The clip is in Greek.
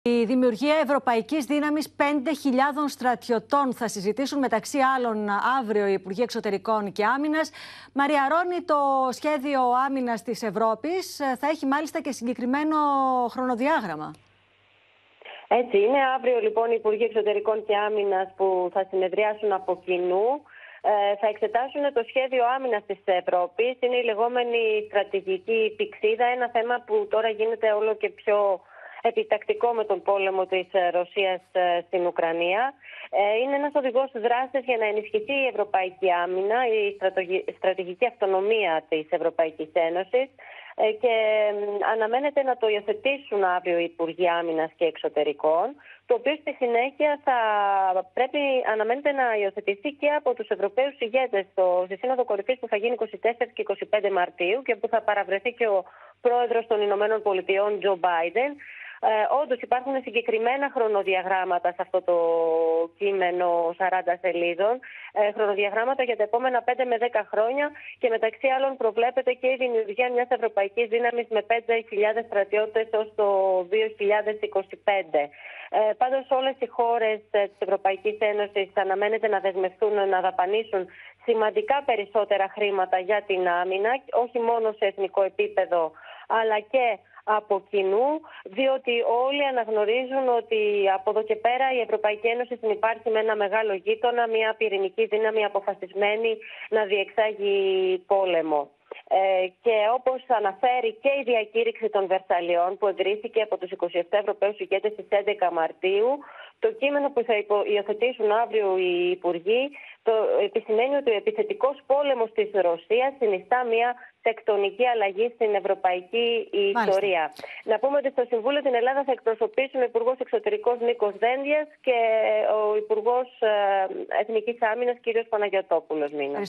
Η δημιουργία ευρωπαϊκής δύναμης 5.000 στρατιωτών θα συζητήσουν μεταξύ άλλων αύριο οι Υπουργοί Εξωτερικών και Άμυνας. Μαρία Ρώνη, το σχέδιο άμυνας της Ευρώπης θα έχει μάλιστα και συγκεκριμένο χρονοδιάγραμμα. Έτσι είναι. Αύριο λοιπόν οι Υπουργοί Εξωτερικών και Άμυνας που θα συνεδριάσουν από κοινού θα εξετάσουν το σχέδιο άμυνας της Ευρώπης. Είναι η λεγόμενη στρατηγική πυξίδα, ένα θέμα που τώρα γίνεται όλο και πιο επιτακτικό με τον πόλεμο της Ρωσίας στην Ουκρανία. Είναι ένας οδηγός δράσης για να ενισχυθεί η ευρωπαϊκή άμυνα, η στρατηγική αυτονομία της Ευρωπαϊκής Ένωσης και αναμένεται να το υιοθετήσουν αύριο οι Υπουργοί Άμυνας και Εξωτερικών, το οποίο στη συνέχεια θα αναμένεται να υιοθετηθεί και από τους Ευρωπαίους ηγέτες στη Σύνοδο Κορυφής που θα γίνει 24 και 25 Μαρτίου και που θα παραβρεθεί και ο πρόεδρος των Ηνωμένων Πολιτειών, Τζο Μπάιντεν. Όντως υπάρχουν συγκεκριμένα χρονοδιαγράμματα σε αυτό το κείμενο 40 σελίδων, χρονοδιαγράμματα για τα επόμενα 5 με 10 χρόνια και μεταξύ άλλων προβλέπεται και η δημιουργία μιας ευρωπαϊκής δύναμης με 5.000 στρατιώτες ως το 2025. Πάντως όλες οι χώρες της Ευρωπαϊκής Ένωσης αναμένεται να δεσμευτούν να δαπανίσουν σημαντικά περισσότερα χρήματα για την άμυνα, όχι μόνο σε εθνικό επίπεδο αλλά και από κοινού, διότι όλοι αναγνωρίζουν ότι από εδώ και πέρα η Ευρωπαϊκή Ένωση συνυπάρχει με ένα μεγάλο γείτονα, μια πυρηνική δύναμη αποφασισμένη να διεξάγει πόλεμο. Και όπως αναφέρει και η διακήρυξη των Βερσαλιών που εγκρίθηκε από τους 27 Ευρωπαίους ηγέτες στις 11 Μαρτίου, το κείμενο που θα υιοθετήσουν αύριο οι Υπουργοί επισημαίνει ότι ο επιθετικός πόλεμος της Ρωσίας συνιστά μια τεκτονική αλλαγή στην ευρωπαϊκή ιστορία. Να πούμε ότι στο Συμβούλιο την Ελλάδα θα εκπροσωπήσουν ο Υπουργός Εξωτερικών Νίκος Δένδιας και ο Υπουργός Εθνικής Άμυνας κ. Παναγιωτόπουλος.